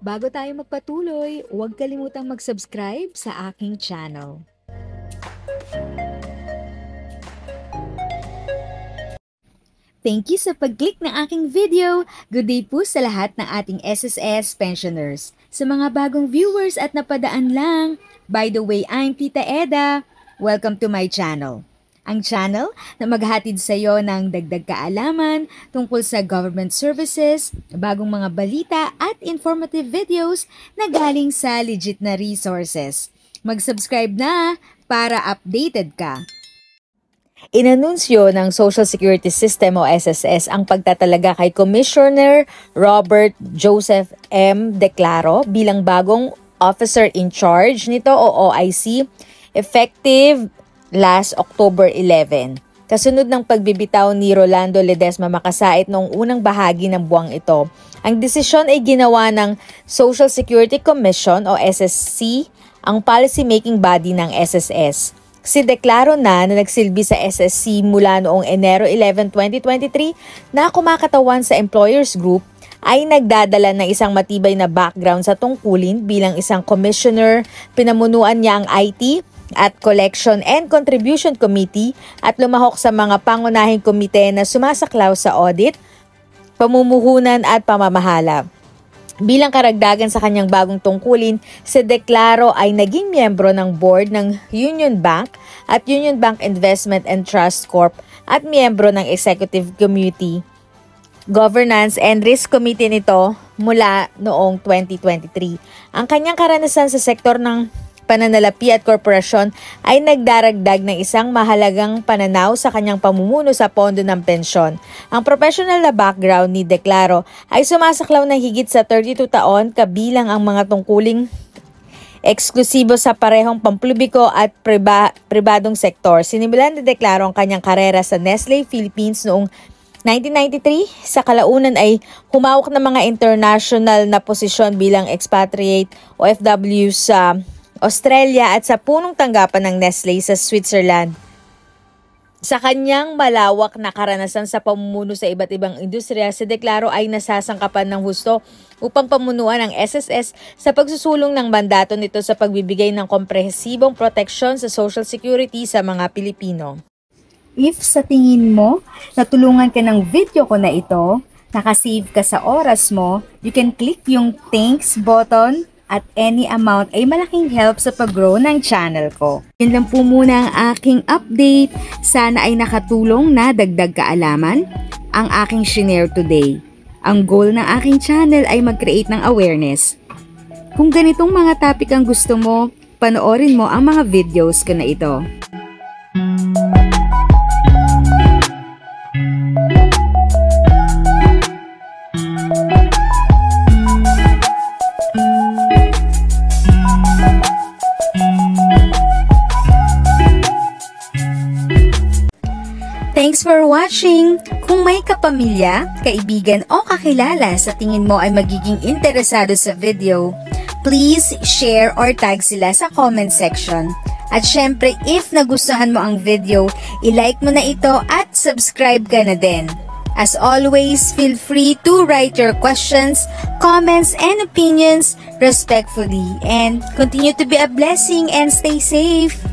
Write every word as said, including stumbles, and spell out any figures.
Bago tayo magpatuloy, huwag kalimutang mag-subscribe sa aking channel. Thank you sa pag-click ng aking video. Good day po sa lahat ng ating S S S pensioners. Sa mga bagong viewers at napadaan lang, by the way, I'm Tita Eda. Welcome to my channel. Ang channel na maghatid sa iyo ng dagdag kaalaman tungkol sa government services, bagong mga balita at informative videos na galing sa legit na resources. Mag-subscribe na para updated ka. Inanunsyo ng Social Security System o S S S ang pagtatalaga kay Commissioner Robert Joseph M. Declaro bilang bagong officer in charge nito o O I C effective last October eleventh. Kasunod ng pagbibitaw ni Rolando Ledesma Makasait noong unang bahagi ng buwang ito, ang desisyon ay ginawa ng Social Security Commission o S S C, ang policy-making body ng S S S. Si Declaro na na nagsilbi sa S S C mula noong Enero eleventh, twenty twenty-three na kumakatawan sa employers group ay nagdadala ng isang matibay na background sa tungkulin bilang isang commissioner. Pinamunuan niya ang I T at Collection and Contribution Committee at lumahok sa mga pangunahing komite na sumasaklaw sa audit, pamumuhunan at pamamahala. Bilang karagdagan sa kanyang bagong tungkulin, si Declaro ay naging miyembro ng board ng Union Bank at Union Bank Investment and Trust Corp at miyembro ng Executive Committee, Governance and Risk Committee nito mula noong twenty twenty-three. Ang kanyang karanasan sa sektor ng pananalapi at korporasyon ay nagdaragdag ng isang mahalagang pananaw sa kanyang pamumuno sa pondo ng pensyon. Ang professional na background ni Declaro ay sumasaklaw ng higit sa thirty-two taon kabilang ang mga tungkuling eksklusibo sa parehong pampubliko at priba, pribadong sektor. Sinimulan ni Declaro ang kanyang karera sa Nestle Philippines noong nineteen ninety-three. Sa kalaunan ay humawak ng mga international na posisyon bilang expatriate O F W sa Australia at sa punong tanggapan ng Nestle sa Switzerland. Sa kanyang malawak na karanasan sa pamumuno sa iba't ibang industriya, si Declaro ay nasasangkapan ng husto upang pamunuan ang S S S sa pagsusulong ng mandato nito sa pagbibigay ng komprehensibong proteksyon sa Social Security sa mga Pilipino. If sa tingin mo, natulungan ka ng video ko na ito, nakasave ka sa oras mo, you can click yung thanks button at any amount ay malaking help sa pag-grow ng channel ko. Yan lang po muna ang aking update. Sana ay nakatulong na dagdag kaalaman ang aking share today. Ang goal ng aking channel ay mag-create ng awareness. Kung ganitong mga topic ang gusto mo, panoorin mo ang mga videos ko na ito. Thanks for watching! Kung may kapamilya, kaibigan o kakilala sa tingin mo ay magiging interesado sa video, please share or tag sila sa comment section. At syempre, if nagustuhan mo ang video, i-like mo na ito at subscribe ka na din. As always, feel free to write your questions, comments, and opinions respectfully. And continue to be a blessing and stay safe!